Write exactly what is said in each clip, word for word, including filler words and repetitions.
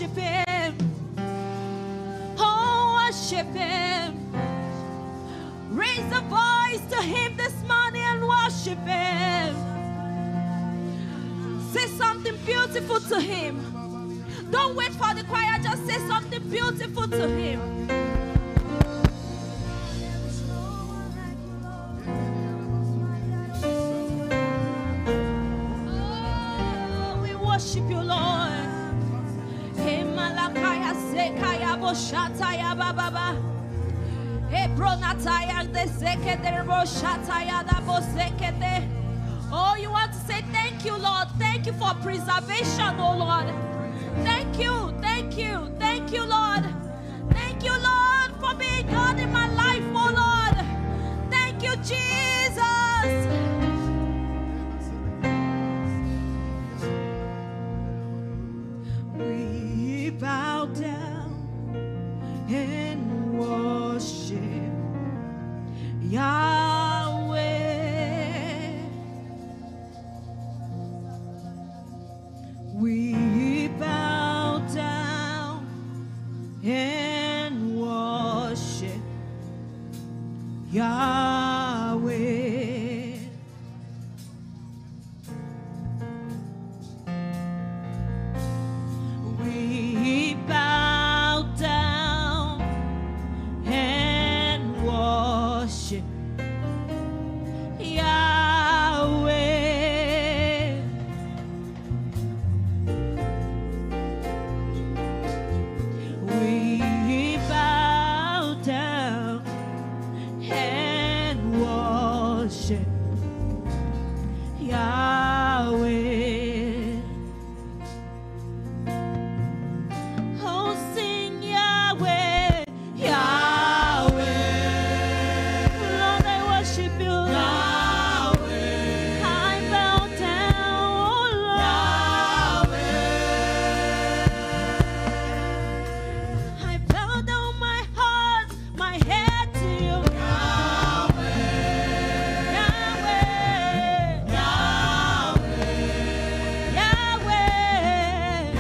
worship him. Oh, worship him. Raise a voice to him this morning and worship him. Say something beautiful to him. Don't wait for the choir, just say something beautiful to him. Oh, we worship you, Lord. Hey, Malakaya Sekaya Boshataya Baba. Hey, Bronataya de Sekete Boshataya da Bosekete. Oh, you want to say thank you, Lord. Thank you for preservation, oh Lord. Thank you, thank you, thank you, Lord. Thank you, Lord, for being God in my life, oh Lord. Thank you, Jesus. We bow down and worship Yahweh. We bow down and worship Yahweh. We bow down and worship Yahweh. We bow down and worship Yahweh. Oh, sing Yahweh, Yahweh. Lord, I worship you. Yahweh. I bow down, oh Lord. Yahweh. I bow down my heart, my head to you. Yahweh. Yahweh. Yahweh.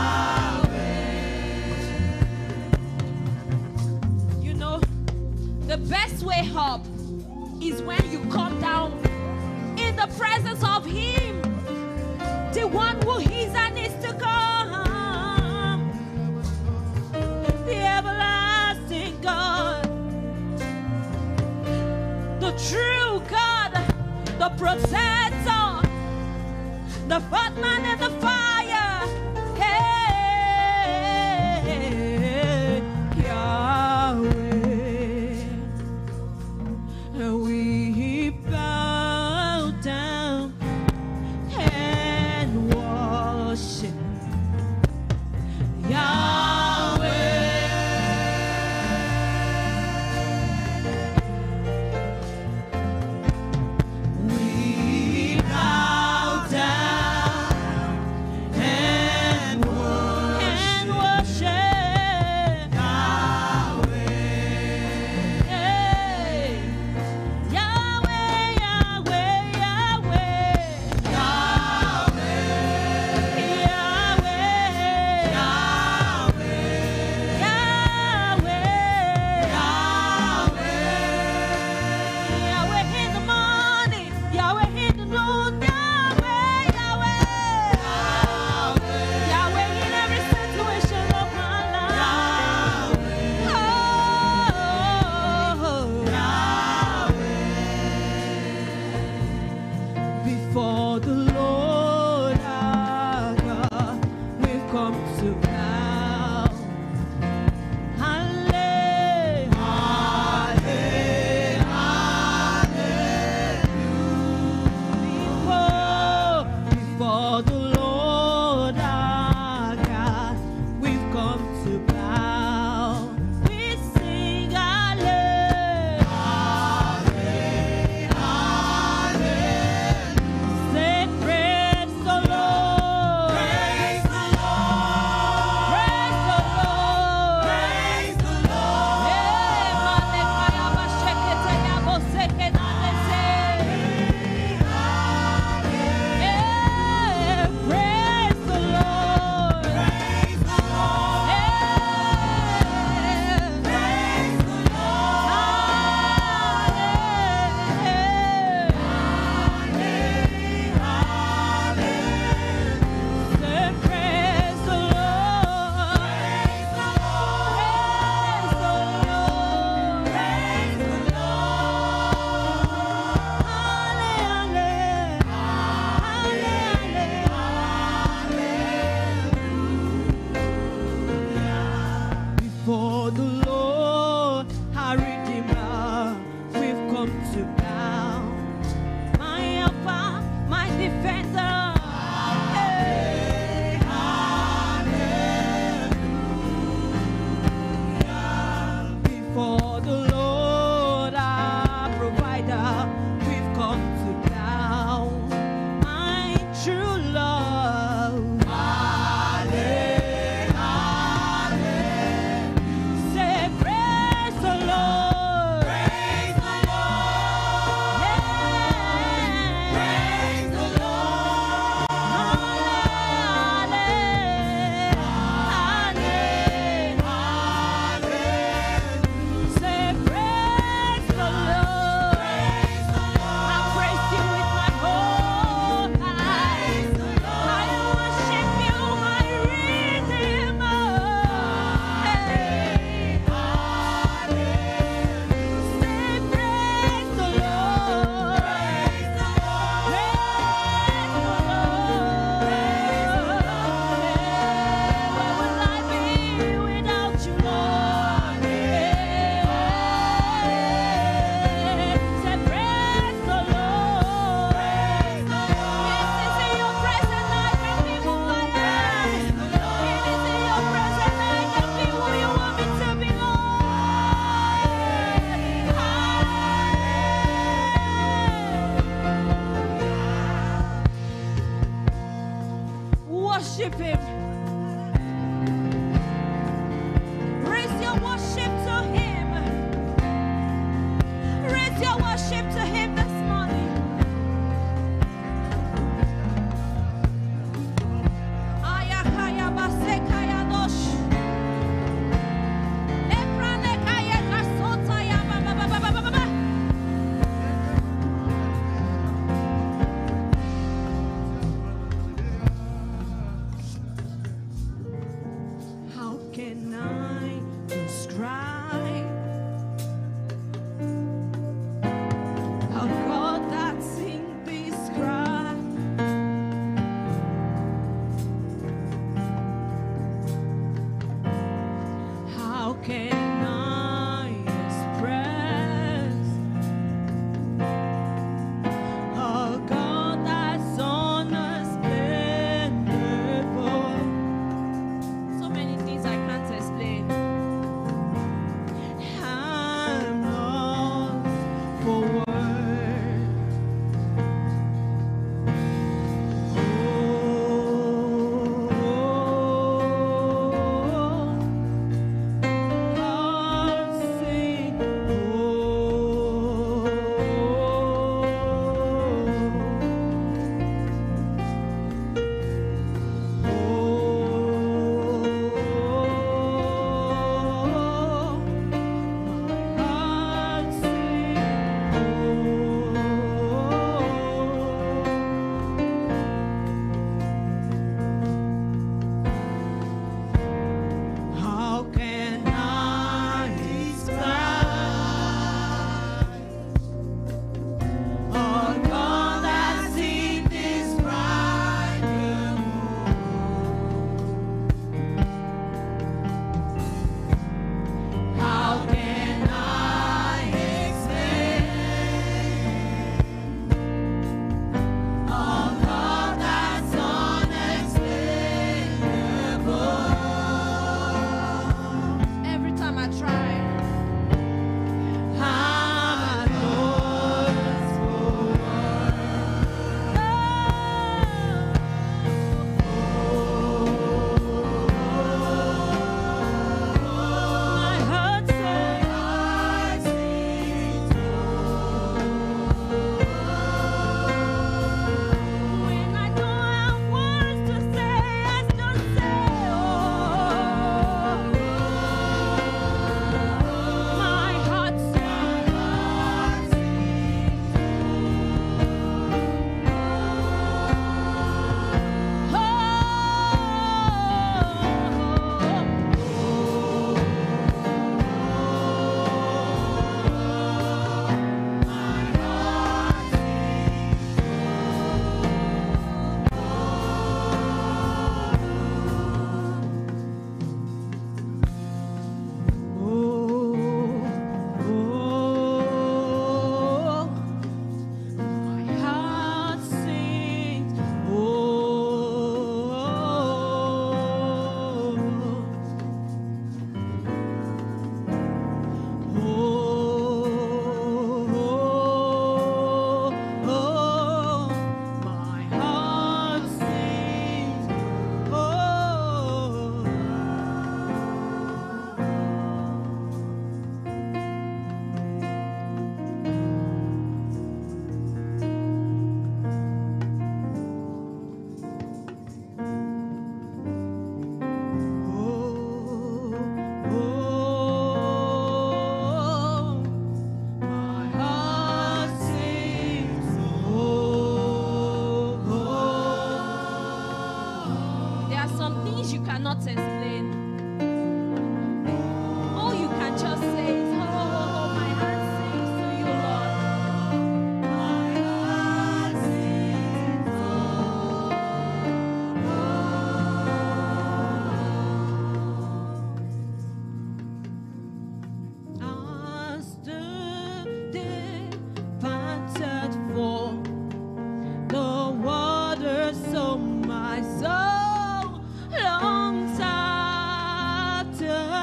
Yahweh. You know, the best way up is when you come down in the presence of him, the one who is and is to come, the everlasting God, the true God, the protector, the footman in the fire. Hey, Yahweh. We bow down and worship Yahweh. We bow down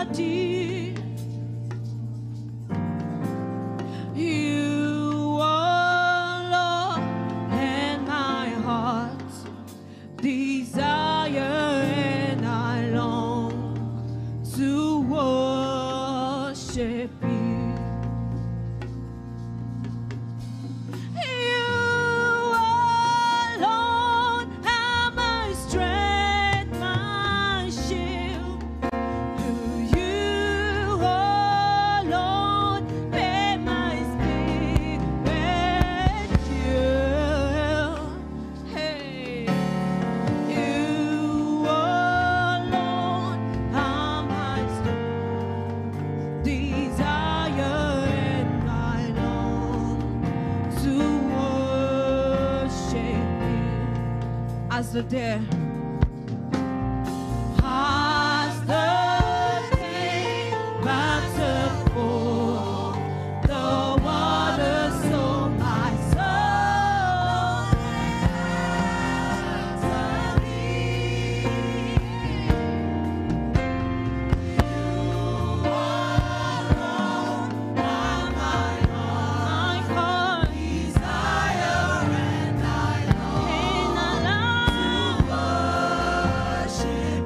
deep. You are Lord, and my heart desire, and I long to worship you. As the dead, as the day battered for the waters, so my soul answer thee. You alone are my heart desire, and I long, and I long worship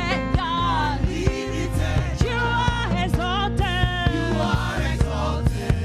exalted.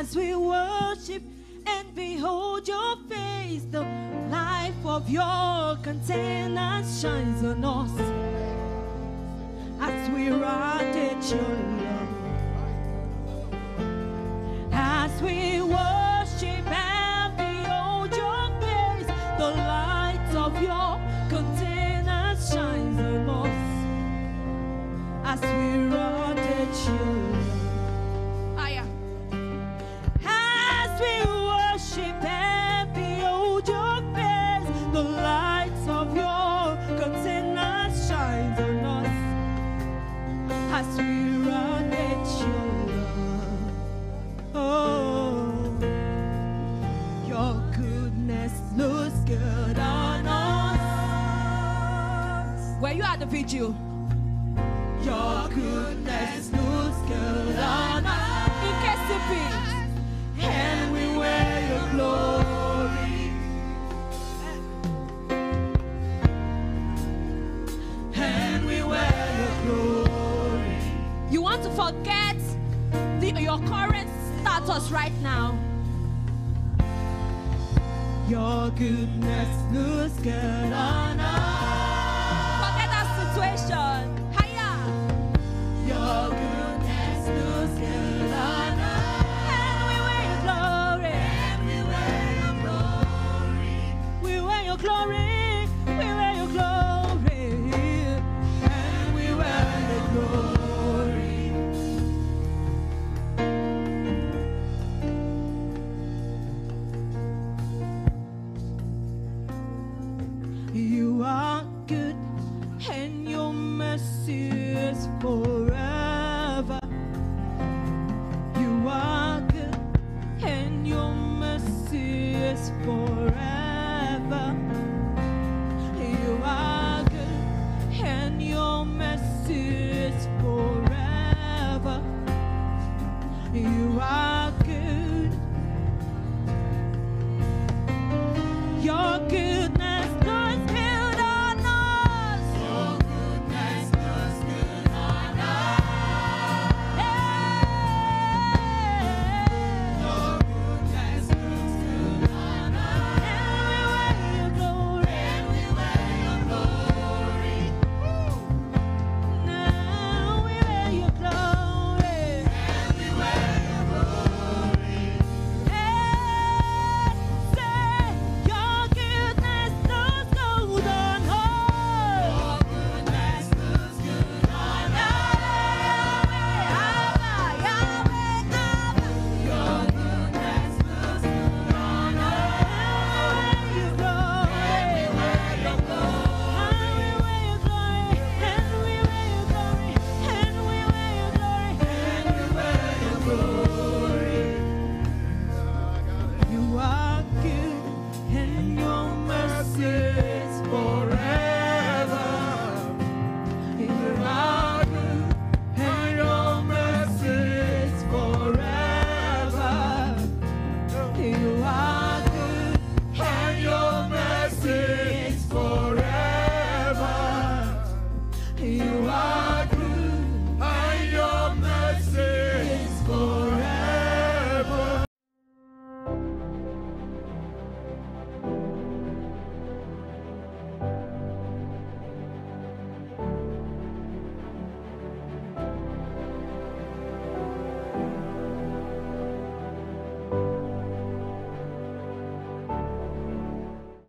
As we worship and behold your face, the life of your countenance shines on us. As we radiate your love, as we worship and behold your face, the light of your countenance shines on us. As we radiate your love. As we worship and behold your face, the lights of your countenance shines on us. As we run at your love, oh, your goodness looks good on us. Were you at the video? Your goodness looks good on us. In K C P. And we wear your glory. And we wear your glory. You want to forget the, your current status right now? Your goodness looks good on us. Forget that situation. Hiya. Your